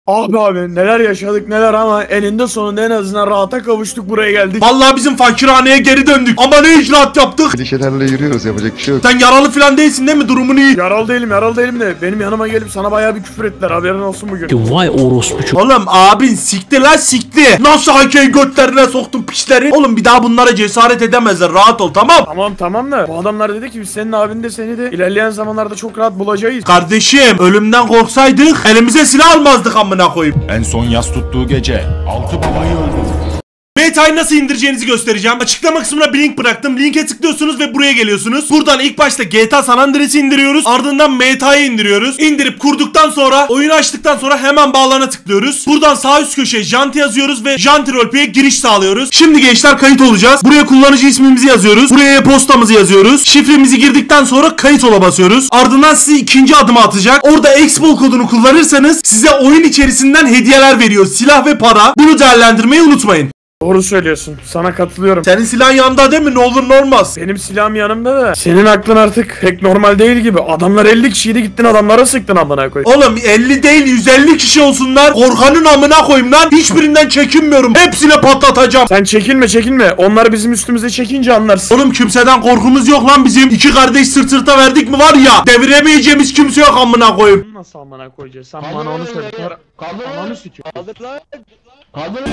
Abi neler yaşadık neler ama eninde sonunda en azından rahata kavuştuk, buraya geldik. Vallahi bizim fakirhaneye geri döndük. Ama ne icraat yaptık. Endişelerle yürüyoruz, yapacak bir şey yok. Sen yaralı falan değilsin değil mi? Durumun iyi. Yaralı değilim de benim yanıma gelip sana bayağı bir küfür ettiler, haberin olsun bugün. Vay orospu. Oğlum abin sikti lan sikti. Nasıl hakey götlerine soktun pişleri? Oğlum bir daha bunlara cesaret edemezler, rahat ol tamam. Tamam da bu adamlar dedi ki biz senin abin de seni de ilerleyen zamanlarda çok rahat bulacağız. Kardeşim ölümden korksaydık elimize silah almazdık amına koyayım. En son yas tuttuğu gece 6 babayı öldürdü. Meta'yı nasıl indireceğinizi göstereceğim. Açıklama kısmına bir link bıraktım. Linke tıklıyorsunuz ve buraya geliyorsunuz. Buradan ilk başta GTA San Andreas'ı indiriyoruz. Ardından Meta'yı indiriyoruz. İndirip kurduktan sonra, oyunu açtıktan sonra hemen bağlana tıklıyoruz. Buradan sağ üst köşeye Janti yazıyoruz ve Janti Roleplay'e giriş sağlıyoruz. Şimdi gençler kayıt olacağız. Buraya kullanıcı ismimizi yazıyoruz. Buraya e-postamızı yazıyoruz. Şifremizi girdikten sonra kayıt ola basıyoruz. Ardından sizi ikinci adıma atacak. Orada Expo kodunu kullanırsanız size oyun içerisinden hediyeler veriyor. Silah ve para. Bunu değerlendirmeyi unutmayın. Doğru söylüyorsun, sana katılıyorum. Senin silahın yanında değil mi? Ne olur ne olmaz. Benim silahım yanımda da senin aklın artık pek normal değil gibi. Adamlar 50 kişiydi, gittin adamlara sıktın amına koy. Oğlum 50 değil 150 kişi olsunlar. Korkanın amına koyayım lan. Hiçbirinden çekinmiyorum. Hepsine patlatacağım. Sen çekinme. Onlar bizim üstümüze çekince anlarsın. Oğlum kimseden korkumuz yok lan bizim. İki kardeş sırt sırta verdik mi var ya. Deviremeyeceğimiz kimse yok amına koyayım. Nasıl amına koyacağız? Sen bana onu söyle. Ananı sikiyor. Kaldır.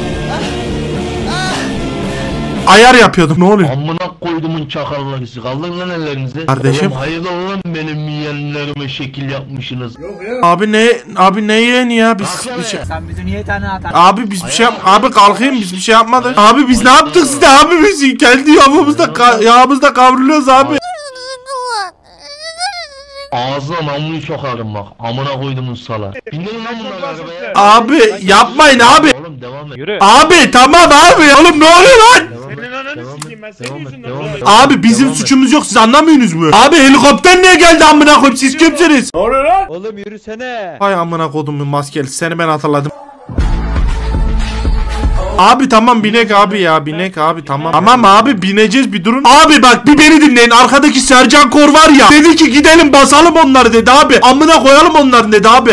Ayar yapıyordum. Ne oluyor? Amına koydumun çakallarısı. Kaldır lan ellerinizi. Kardeşim. Oğlum hayırlı olan benim yeğenlerime şekil yapmışsınız. Abi ne yeğeni ya? Biz bir şey... Sen bizi niye tane atan? Abi biz bir şey Abi kalkayım, biz bir şey yapmadık. Abi biz ne yaptık size abi, biz kendi yağımızda kavruluyoruz abi. Ağzına namluyu sokarım bak. Amına koydumun sala. Bindirin lan bunları arabaya. Abi yapmayın abi. Oğlum devam et. Yürü. Abi tamam abi. Oğlum ne oluyor lan? Senin ananı sikeyim ben, senin yüzünden. Abi bizim suçumuz yok, siz anlamıyorsunuz mu? Abi helikopter niye geldi amına koyayım, siz kimsiniz? Ne oluyor lan? Oğlum yürüsene. Hay amına kodumun maskeli, seni ben hatırladım. Abi tamam binek abi ya, binek abi tamam. Tamam abi bineceğiz, bir durun. Abi bak bir beni dinleyin, arkadaki Sercan Kor var ya, dedi ki gidelim basalım onları dedi abi. Amına koyalım onları dedi abi.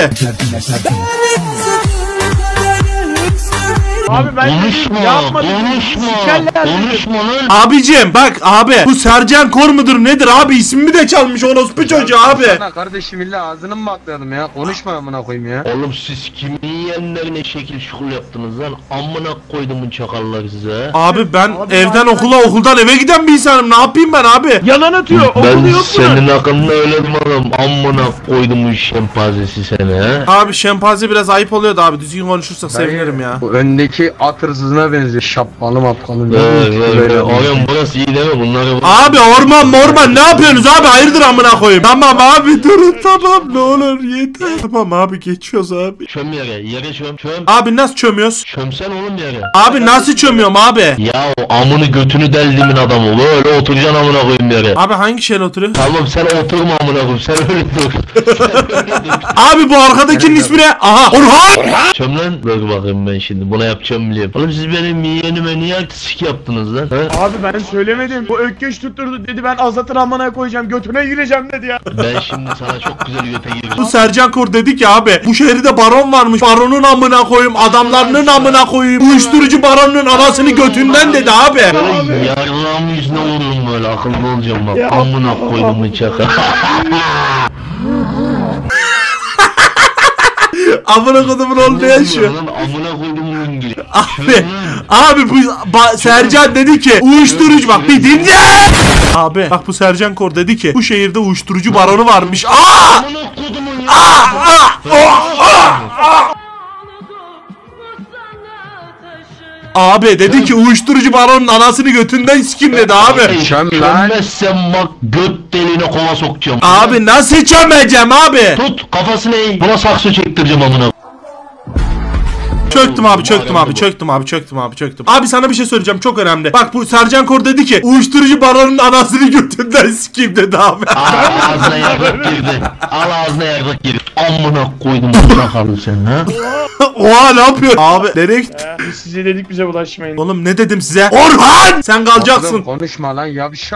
Abi ben Konuşma lan. Abicim bak abi, bu Sercan Kor mudur nedir abi, ismimi de çalmış orospu çocuğu abi. Kardeşim illa ağzını mı baklayalım ya? Konuşma amına koyayım ya. Oğlum siz kimin yeğenlerine şekil şukul yaptınız lan? Amına koydumun çakalları size. Abi ben evden okula, okuldan eve giden bir insanım, ne yapayım ben abi? yalan atıyor. Ben senin hakkında öyle demem. Amına koydumun şempazesi seni he. Abi şempanze biraz ayıp oluyordu abi, düzgün konuşursak sevinirim ya. Bu öndeki at hırsızına benziyor. Şapkalı mapkalı. Oğlum burası iyi değil mi bunları? Abi orman ne yapıyorsunuz abi, hayırdır amına koyayım. Tamam abi durun, tamam ne olur yeter. Tamam abi geçiyoruz abi. Çöm yere çöm. Abi nasıl çömüyoruz? Çömsen oğlum yere. Abi nasıl çömüyorum abi? Ya o amını götünü deldimin adamı. Böyle oturacaksın amına koyayım yere. Abi hangi şeyle oturuyor? Tamam sen oturma amına koyayım. Sen öyle dur. Abi bu arkadakinin ismi ne? Aha Orhan! Çöm lan. Dur bakayım ben şimdi. Buna yapacağım biliyorum. Oğlum siz benim yeğenime niye artistik yaptınız lan? He? Abi ben söylemedim. Bu ökkeş tutturdu dedi, ben azatır amına koyacağım, götüne gireceğim dedi ya. Ben şimdi sana çok güzel göte Bu gireceğim. Sercan Kor dedi ki abi, bu şehirde baron varmış. Baronun amına koyayım, adamlarının amına koyayım. Uyuşturucu baronun anasını götünden dedi abi. Böyle yarrağımın yüzüne vururum böyle, akıllı olacağım bak. Amına koydum çaka. Amına kodumun oğlu yaşıyor. Amına koydum İngiliz. Abi bu Sercan dedi ki uyuşturucu, bak bir dinle. Abi bak bu Sercan Kor dedi ki bu şehirde uyuşturucu baronu varmış. Amına kodumun ya. Abi dedi ki uyuşturucu baronun anasını götünden sikim dedi abi. Çömmezsen bak göt deliğine kova sokacağım. Abi nasıl çömeceğim abi? Tut kafasını eğ. Buna saksı çektireceğim amına. Çöktüm abi. Abi sana bir şey söyleyeceğim, çok önemli. Bak bu Sercan Kor dedi ki uyuşturucu baronun anasını götünden sikeyim dedi abi. Ağzına yarrak girdi. Al ağzına yarrak girdi. Amına koydum çakalı sen ha. Oha ne yapıyor? Abi nereye gittin? Biz size dedik bize bulaşmayın. Oğlum ne dedim size? Orhan! Sen kalacaksın. Konuşma lan yavşak.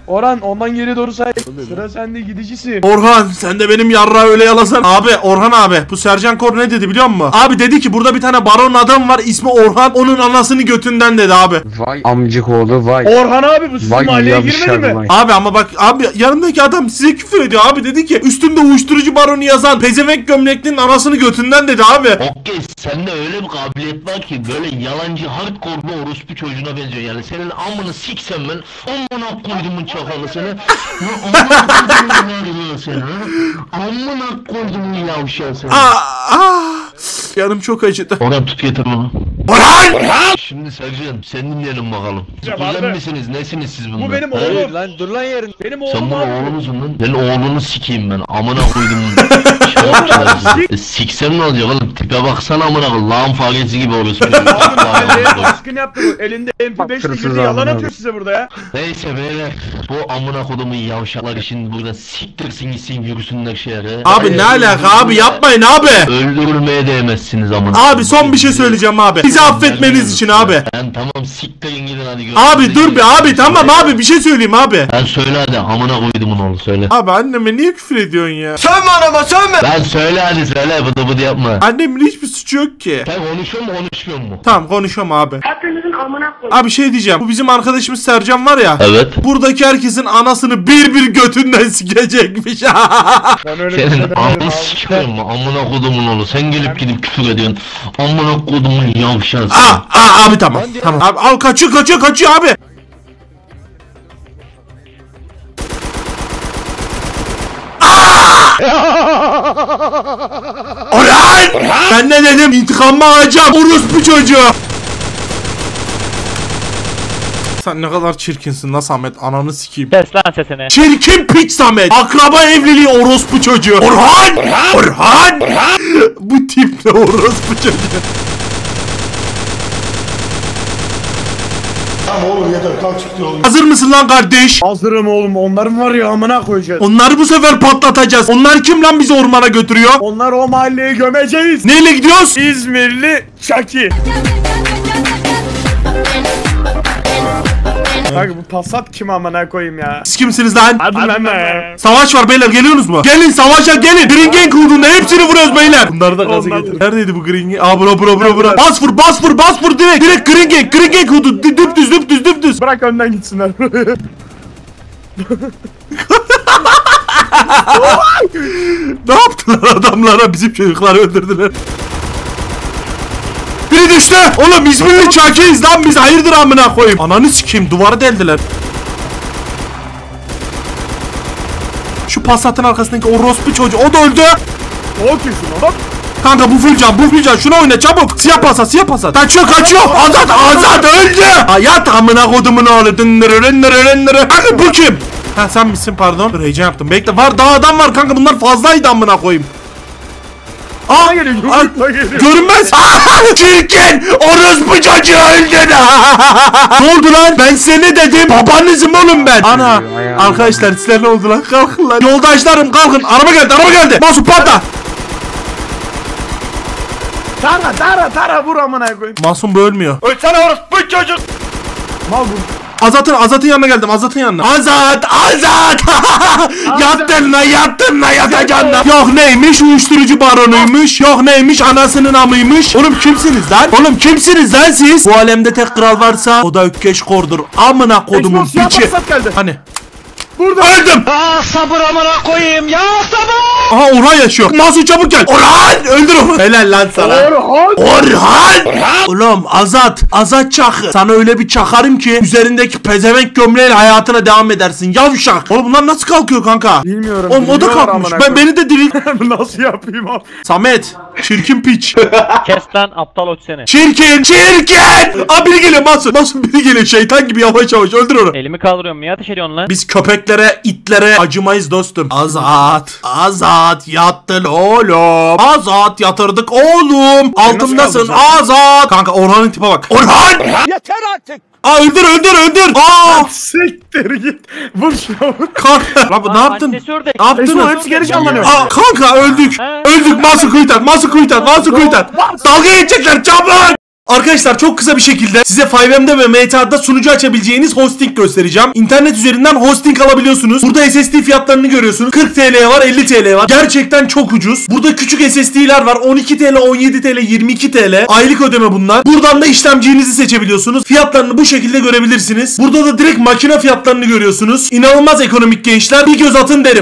Orhan ondan geri doğru say. Sıra sende gidicisi. Orhan sen de benim yarrağı öyle yalasan. Abi Orhan abi bu Sercan Kor ne dedi biliyor musun? Abi dedi ki burada bir tane baron adam var ismi Orhan, onun anasını götünden dedi abi. Vay amcık oğlu vay. Orhan abi bu sizin Vay mahalleye girmedi yavşadı mi? vay. Abi ama bak abi yanındaki adam size küfür ediyor abi, dedi ki üstümde uyuşturucu baronu yazan pezevenk gömleklinin anasını götünden dedi abi. Okey, sende öyle bir kabiliyet var ki böyle yalancı hardcore bir orospu çocuğuna benziyor yani. Senin amını siksem ben, amına koydumun çakalı seni. Ya amına koydumun seni. Amına koydumun yavşağı seni. Yanım çok acıdı. Orhan tut getir bunu. Orhan! Şimdi Sercan sen dinleyelim bakalım. abi. Kuzen misiniz? Nesiniz siz bunlar? Bu benim He? oğlum. Lan dur lan yerin. Benim Sen oğlum bunu abi. oğlu musun lan? Senin oğlunu sikeyim ben. Amına koydum. Şerefçiler sizi. Siksem ne olacak oğlum? Tipe baksana amına koyayım. Lağım faresi gibi orospu. Baskın yaptı bu. Elinde MP5 ile girdi yalan atıyor size burada ya. Neyse beyler, bu amına kodumun yavşaklar için burada siktirsin gitsin yürüsünler şehre. Abi ne alaka abi, yapmayın abi. Öldürülmeye değmezsiniz amına. Abi son bir şey söyleyeceğim abi. Bizi affetmeniz için abi. Ben tamam siktirin gidin hadi görüşürüz. Abi dur bir abi, tamam abi bir şey söyleyeyim abi. Ben söyle hadi amına koydumun oğlu söyle. Abi anneme niye küfür ediyorsun ya? Sönme anama sönme. Ben söyle hadi söyle bıdı bıdı yapma. Annemin hiçbir suçu yok ki. Sen konuşuyor mu konuşmuyor mu? Tamam konuşuyorum abi. Hepinizin amına koy. Abi şey diyeceğim. Bu bizim arkadaşımız Sercan var ya. Evet. Buradaki herkesin anasını bir bir götünden sikecekmiş. Ben öyle bir şey Senin demedim anını abi. sikiyorum mu amına kodumun oğlu. Sen gelip gidip küfür ediyorsun. Amına kodumun yavşağı. Abi tamam. Tamam. Abi al kaçıyor abi. Orhan! Ben ne dedim? İntikamımı alacağım. Orospu çocuğu. Sen ne kadar çirkinsin lan Samet. Ananı sikeyim. Kes lan sesini. Çirkin piç Samet. Akraba evliliği orospu çocuğu. Orhan! Bu tip ne orospu çocuğu? Hazır mısın lan kardeş? Hazırım oğlum, onların var ya amına koyacağız. Onları bu sefer patlatacağız. Onlar kim lan bizi ormana götürüyor? Onlar o mahalleye gömeceğiz. Neyle gidiyoruz? İzmirli Çaki. Kanka bu Passat kim amına koyayım ya? Siz kimsiniz lan? Hadi lan be. Savaş var beyler, geliyorsunuz mu? Gelin savaşa gelin. Green Gang hudunda hepsini vuruyoruz beyler. Bunları da gazı getir. Neredeydi bu Green Gang? Aa bura. Bas vur direkt Green Gang hudu. Düptüz. Bırak önden gitsinler. Ne yaptılar adamlara? Bizim çocukları öldürdüler. Biri düştü. Oğlum İzmirli Çaki'yiz lan biz. Hayırdır amına koyayım. Ananı sikeyim, duvarı deldiler. Şu Passat'ın arkasındaki orospu çocuğu, o da öldü. O kimsin oğlum? Kanka bu full can. Şuna oyna çabuk. Siyah Passat. Kaçıyor. Azat öldü. Hayat amına kodumun oğlu. Dındırı. Kanka bu kim? Ha sen misin, pardon. Heyecan yaptım. Bekle, var daha adam var kanka, bunlar fazlaydı amına koyayım. Aa geliyor, geliyor. Görünmez. Çirkin orospu çocuğu öldü. Ne oldu lan? Ben size ne dedim? Babanızım oğlum ben. Ana. Arkadaşlar sizler ne oldu lan? Kalkın lan. Yoldaşlarım kalkın. Araba geldi. Masum patla. Tara vur amına koyayım. Masum bu ölmüyor. Ölsene orospu çocuk. Mal bu. Azat'ın yanına geldim. Azat! Yattın lan yatacaksın lan. Yok neymiş uyuşturucu baronuymuş. Yok neymiş anasının amıymış. Oğlum kimsiniz lan siz? Bu alemde tek kral varsa o da Ökkeş Kor'dur. Amına kodumun Explosiyon piçi. Passat geldi. Hani? Burada. Öldüm. Sabır amına koyayım ya sabır. Aha Orhan yaşıyor. Masum çabuk gel. Orhan öldür onu. Helal lan sana. Orhan. Oğlum Azat çakı. Sana öyle bir çakarım ki üzerindeki pezevenk gömleğiyle hayatına devam edersin. Yavşak. Oğlum bunlar nasıl kalkıyor kanka? Bilmiyorum. Oğlum o da biliyorlar kalkmış. amına Beni de diril. koyayım. Nasıl yapayım abi? Samet. Çirkin piç. Kes lan aptal ot seni. Çirkin. Aa biri geliyor Masum biri geliyor. Şeytan gibi yavaş öldür onu. Elimi kaldırıyorum, niye ateş ediyorsun lan? Biz köpeklere, itlere acımayız dostum. Azat yattın oğlum. Azat yatırdık oğlum. Altındasın Azat. Kanka Orhan'ın tipe bak. Orhan! Yeter artık. Aa öldür. Aa! Siktir git. Vur şunu vur. Kanka. Lan ne yaptın? Annesi ördek. Ne yaptın? Esma hepsi geri canlanıyor. Aa kanka öldük. Öldük. Masum kuytar. Dalga geçecekler çabuk. Arkadaşlar çok kısa bir şekilde size 5M'de ve MTA'da sunucu açabileceğiniz hosting göstereceğim. İnternet üzerinden hosting alabiliyorsunuz. Burada SSD fiyatlarını görüyorsunuz. 40 TL var, 50 TL var. Gerçekten çok ucuz. Burada küçük SSD'ler var. 12 TL, 17 TL, 22 TL. Aylık ödeme bunlar. Buradan da işlemcinizi seçebiliyorsunuz. Fiyatlarını bu şekilde görebilirsiniz. Burada da direkt makine fiyatlarını görüyorsunuz. İnanılmaz ekonomik gençler. Bir göz atın derim.